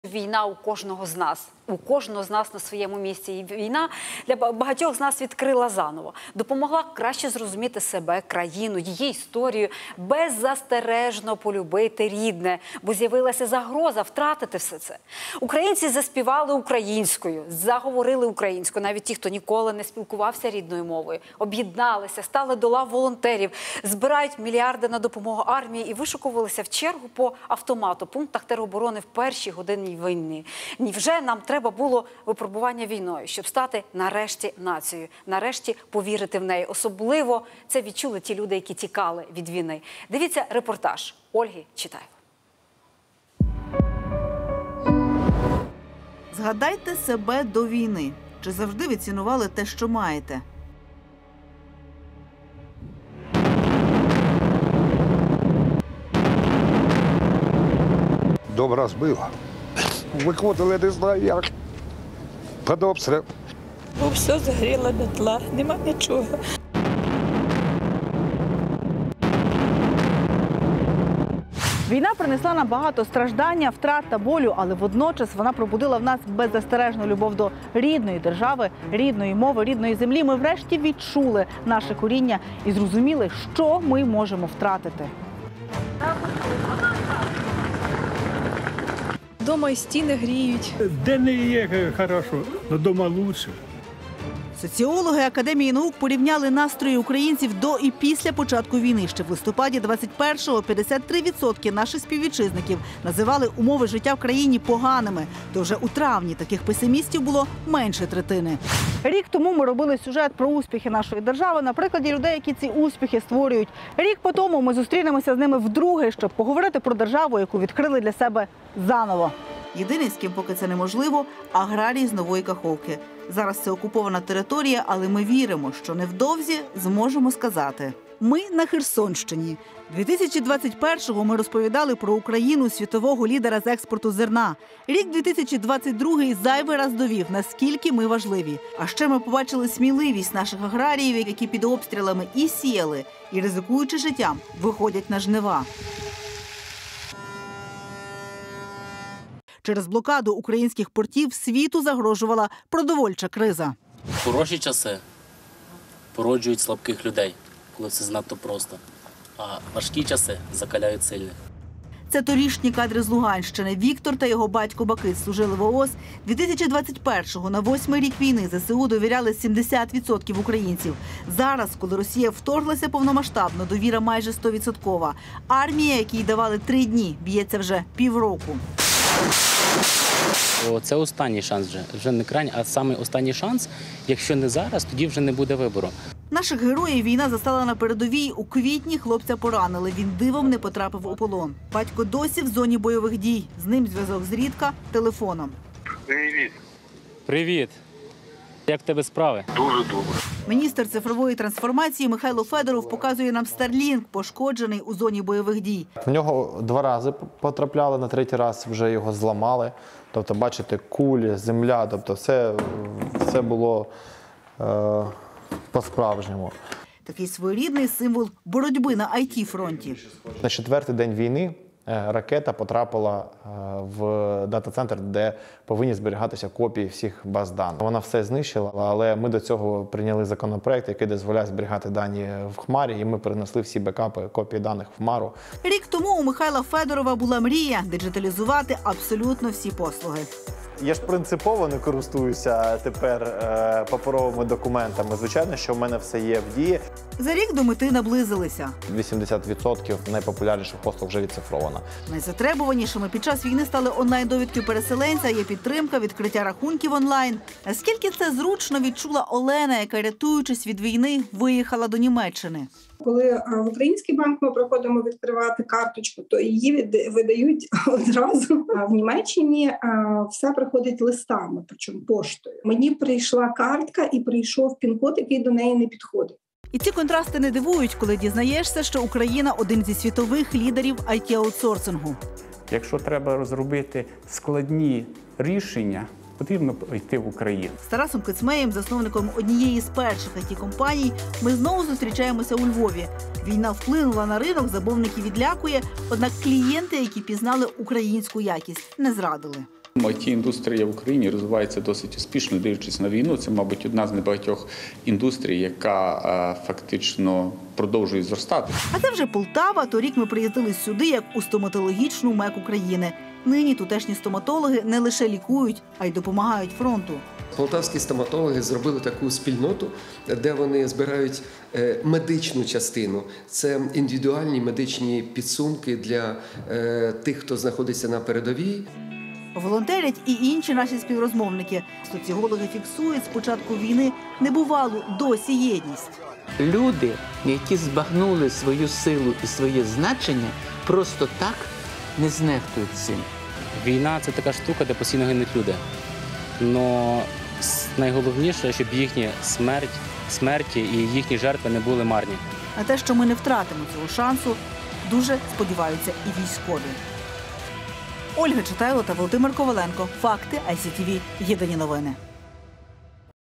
Війна у кожного з нас. У кожного з нас на своєму місці. І війна для багатьох з нас відкрила заново. Допомогла краще зрозуміти себе, країну, її історію, беззастережно полюбити рідне, бо з'явилася загроза втратити все це. Українці заспівали українською, заговорили українською, навіть ті, хто ніколи не спілкувався рідною мовою, об'єдналися, стали до лав волонтерів, збирають мільярди на допомогу армії і вишукувалися в чергу по автомату, пунктах тероборони в перші години війни. Невже нам треба було випробування війною, щоб стати нарешті нацією, нарешті повірити в неї? Особливо це відчули ті люди, які тікали від війни. Дивіться репортаж Ольги Читаєв. Згадайте себе до війни. Чи завжди ви цінували те, що маєте? Дом розбило. Виходили, не знаю як. Під обстріл. Бо все згоріло дотла, нема нічого. Війна принесла нам багато страждання, втрат та болю, але водночас вона пробудила в нас беззастережну любов до рідної держави, рідної мови, рідної землі. Ми врешті відчули наше коріння і зрозуміли, що ми можемо втратити. Дома і стіни гріють. Де не є хорошо, але вдома краще. Соціологи Академії наук порівняли настрої українців до і після початку війни. Ще в листопаді 21-го 53% наших співвітчизників називали умови життя в країні поганими. То вже у травні таких песимістів було менше третини. Рік тому ми робили сюжет про успіхи нашої держави на прикладі людей, які ці успіхи створюють. Рік по тому ми зустрінемося з ними вдруге, щоб поговорити про державу, яку відкрили для себе заново. Єдиний, з ким поки це неможливо – аграрій з Нової Каховки. Зараз це окупована територія, але ми віримо, що невдовзі зможемо сказати. Ми на Херсонщині. 2021-го ми розповідали про Україну світового лідера з експорту зерна. Рік 2022-й зайвий раз довів, наскільки ми важливі. А ще ми побачили сміливість наших аграріїв, які під обстрілами і сіяли, і ризикуючи життям, виходять на жнива. Через блокаду українських портів світу загрожувала продовольча криза. Хороші часи породжують слабких людей, коли це занадто просто. А важкі часи закаляють сильних. Це торішні кадри з Луганщини. Віктор та його батько Бакит служили в ООС. 2021-го, на 8-й рік війни, ЗСУ довіряли 70% українців. Зараз, коли Росія вторглася повномасштабно, довіра майже 100%. Армія, якій давали 3 дні, б'ється вже півроку. Це останній шанс вже не крайній, а саме останній шанс. Якщо не зараз, тоді вже не буде вибору. Наших героїв війна застала на передовій. У квітні хлопця поранили. Він дивом не потрапив у полон. Батько досі в зоні бойових дій. З ним зв'язок зрідка телефоном. Привіт. Привіт! Як в тебе справи? Дуже добре. Міністр цифрової трансформації Михайло Федоров показує нам Starlink, пошкоджений у зоні бойових дій. В нього 2 рази потрапляли, на 3-й раз вже його зламали. Тобто, бачите, кулі, земля, тобто все було по-справжньому. Такий своєрідний символ боротьби на IT-фронті. На 4-й день війни ракета потрапила в дата-центр, де повинні зберігатися копії всіх баз даних. Вона все знищила, але ми до цього прийняли законопроект, який дозволяє зберігати дані в хмарі, і ми перенесли всі бекапи копії даних в хмару. Рік тому у Михайла Федорова була мрія – диджиталізувати абсолютно всі послуги. Я ж принципово не користуюся тепер паперовими документами. Звичайно, що в мене все є в дії. За рік до мети наблизилися. 80% найпопулярніших послуг вже відцифровано. Найзатребуванішими під час війни стали онлайн-довідки переселенця, є підтримка, відкриття рахунків онлайн. Наскільки це зручно відчула Олена, яка, рятуючись від війни, виїхала до Німеччини. Коли в український банк ми приходимо відкривати карточку, то її видають одразу. А в Німеччині все приходить листами, причому поштою. Мені прийшла картка і прийшов пін-код, який до неї не підходить. І ці контрасти не дивують, коли дізнаєшся, що Україна – один зі світових лідерів IT-аутсорсингу. Якщо треба розробити складні рішення, потрібно йти в Україну. З Тарасом Кицмеєм, засновником однієї з перших IT-компаній, ми знову зустрічаємося у Львові. Війна вплинула на ринок, замовників відлякує, однак клієнти, які пізнали українську якість, не зрадили. IT-індустрія в Україні розвивається досить успішно, дивлячись на війну. Це, мабуть, одна з небагатьох індустрій, яка фактично продовжує зростати. А це вже Полтава. Торік ми приїздили сюди, як у стоматологічну меку країни. Нині тутешні стоматологи не лише лікують, а й допомагають фронту. Полтавські стоматологи зробили таку спільноту, де вони збирають медичну частину. Це індивідуальні медичні підсумки для тих, хто знаходиться на передовій. Волонтерять і інші наші співрозмовники. Соціологи фіксують з початку війни небувалу досі єдність. Люди, які збагнули свою силу і своє значення, просто так не знехтують цим. Війна – це така штука, де постійно гинуть люди. Но найголовніше, щоб їхні смерті і їхні жертви не були марні. На те, що ми не втратимо цього шансу, дуже сподіваються і військові. Ольга Читайло та Володимир Коваленко. Факти ICTV. Єдині новини.